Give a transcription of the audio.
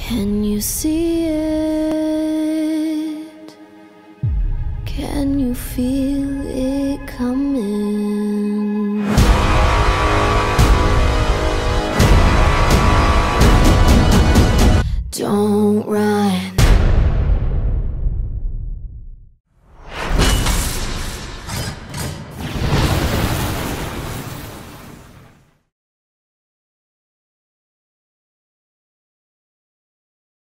Can you see it? Can you feel it coming? Don't